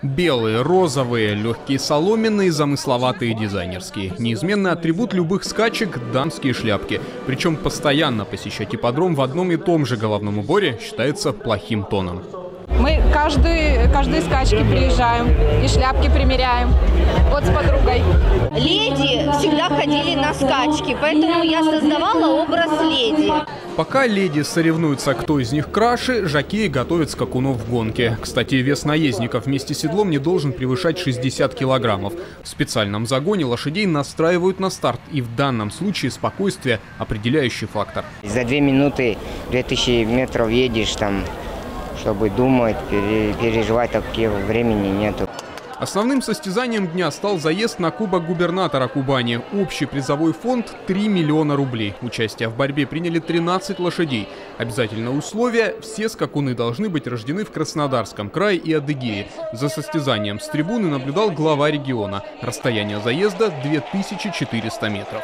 Белые, розовые, легкие соломенные, замысловатые дизайнерские. Неизменный атрибут любых скачек – дамские шляпки. Причем постоянно посещать ипподром в одном и том же головном уборе считается плохим тоном. Мы каждые скачки приезжаем и шляпки примеряем. Вот с подругой. Леди всегда ходили на скачки, поэтому я создавала образ леди. Пока леди соревнуются, кто из них краше, жокеи готовят скакунов в гонке. Кстати, вес наездников вместе с седлом не должен превышать 60 килограммов. В специальном загоне лошадей настраивают на старт, и в данном случае спокойствие – определяющий фактор. За 2 минуты 2000 метров едешь там, чтобы думать, переживать, такого времени нету. Основным состязанием дня стал заезд на Кубок губернатора Кубани. Общий призовой фонд – 3 миллиона рублей. Участие в борьбе приняли 13 лошадей. Обязательное условие – все скакуны должны быть рождены в Краснодарском крае и Адыгее. За состязанием с трибуны наблюдал глава региона. Расстояние заезда – 2400 метров.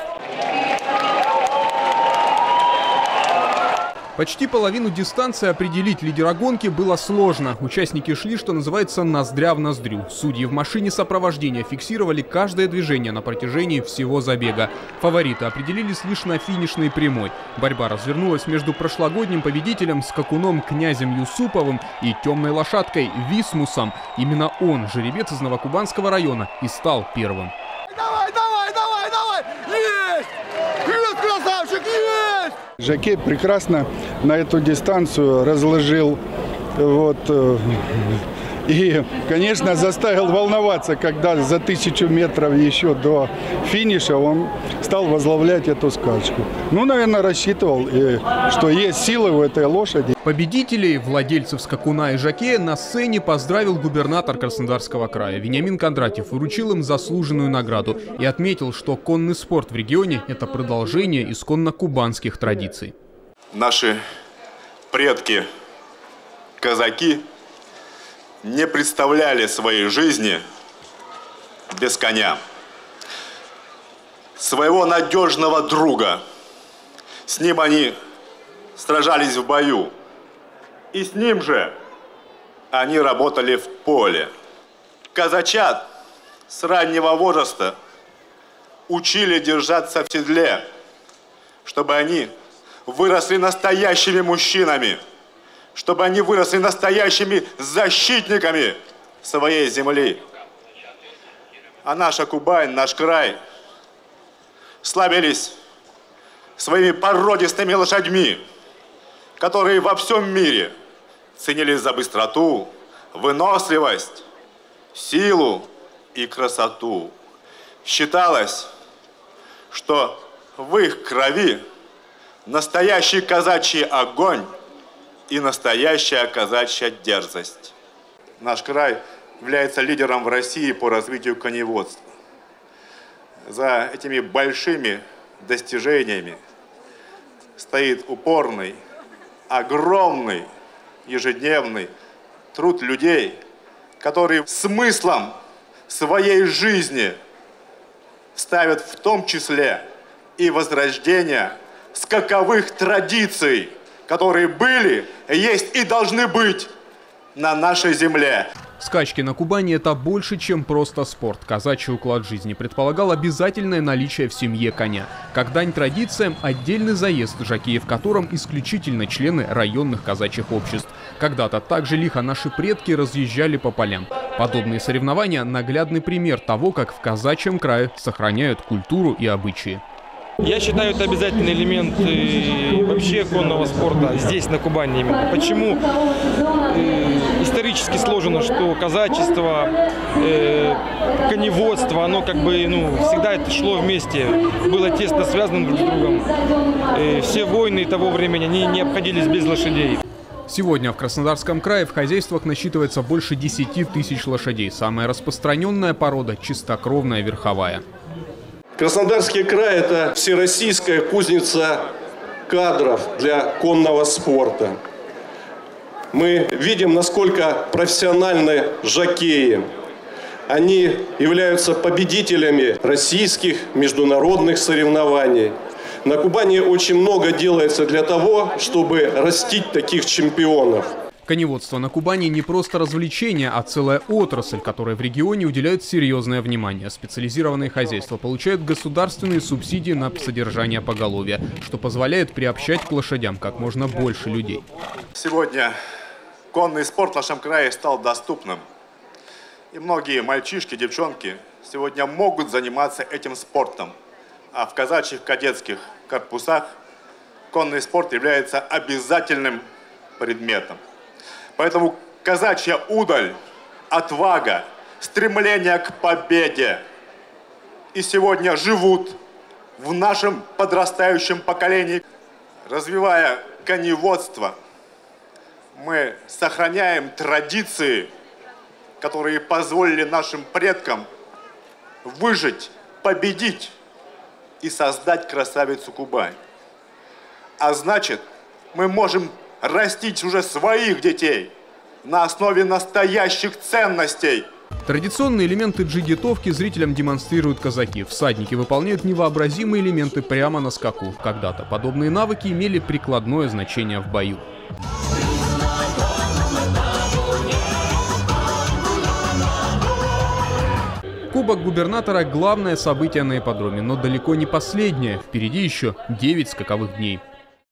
Почти половину дистанции определить лидера гонки было сложно. Участники шли, что называется, ноздря в ноздрю. Судьи в машине сопровождения фиксировали каждое движение на протяжении всего забега. Фавориты определились лишь на финишной прямой. Борьба развернулась между прошлогодним победителем скакуном князем Юсуповым и темной лошадкой Висмусом. Именно он, жеребец из Новокубанского района, и стал первым. Давай! Есть! Есть, красавчик, есть! Жокей прекрасно на эту дистанцию разложил, и, конечно, заставил волноваться, когда за 1000 метров еще до финиша он стал возглавлять эту скачку. Наверное, рассчитывал, что есть силы у этой лошади. Победителей, владельцев скакуна и жокея на сцене поздравил губернатор Краснодарского края. Вениамин Кондратьев вручил им заслуженную награду и отметил, что конный спорт в регионе – это продолжение исконно кубанских традиций. Наши предки, казаки, не представляли своей жизни без коня. Своего надежного друга. С ним они сражались в бою. И с ним же они работали в поле. Казачат с раннего возраста учили держаться в седле, чтобы они выросли настоящими мужчинами, чтобы они выросли настоящими защитниками своей земли. А наша Кубань, наш край славились своими породистыми лошадьми, которые во всем мире ценились за быстроту, выносливость, силу и красоту. Считалось, что в их крови настоящий казачий огонь и настоящая казачья дерзость. Наш край является лидером в России по развитию коневодства. За этими большими достижениями стоит упорный, огромный, ежедневный труд людей, которые смыслом своей жизни ставят в том числе и возрождение скаковых традиций, которые были, есть и должны быть на нашей земле. Скачки на Кубани – это больше, чем просто спорт. Казачий уклад жизни предполагал обязательное наличие в семье коня. Как дань традициям, отдельный заезд, жокеи в котором исключительно члены районных казачьих обществ. Когда-то так же лихо наши предки разъезжали по полям. Подобные соревнования – наглядный пример того, как в казачьем крае сохраняют культуру и обычаи. Я считаю, это обязательный элемент вообще конного спорта здесь, на Кубани именно. Почему? Исторически сложено, что казачество, коневодство, оно всегда это шло вместе, было тесно связано друг с другом. Все войны того времени, они не обходились без лошадей. Сегодня в Краснодарском крае в хозяйствах насчитывается больше 10 000 лошадей. Самая распространенная порода – чистокровная верховая. Краснодарский край – это всероссийская кузница кадров для конного спорта. Мы видим, насколько профессиональны жокеи. Они являются победителями российских международных соревнований. На Кубани очень много делается для того, чтобы растить таких чемпионов. Коневодство на Кубани не просто развлечение, а целая отрасль, которой в регионе уделяют серьезное внимание. Специализированные хозяйства получают государственные субсидии на содержание поголовья, что позволяет приобщать к лошадям как можно больше людей. Сегодня конный спорт в нашем крае стал доступным. И многие мальчишки, девчонки сегодня могут заниматься этим спортом. А в казачьих кадетских корпусах конный спорт является обязательным предметом. Поэтому казачья удаль, отвага, стремление к победе и сегодня живут в нашем подрастающем поколении. Развивая коневодство, мы сохраняем традиции, которые позволили нашим предкам выжить, победить и создать красавицу Кубань. А значит, мы можем растить уже своих детей на основе настоящих ценностей. Традиционные элементы джигитовки зрителям демонстрируют казаки. Всадники выполняют невообразимые элементы прямо на скаку. Когда-то подобные навыки имели прикладное значение в бою. Кубок губернатора – главное событие на ипподроме, но далеко не последнее. Впереди еще 9 скаковых дней.